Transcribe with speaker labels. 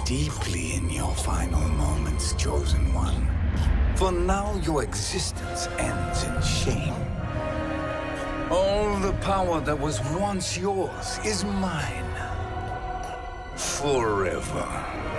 Speaker 1: deeply in your final moments, Chosen One. For now, your existence ends in shame. All the power that was once yours is mine. Forever.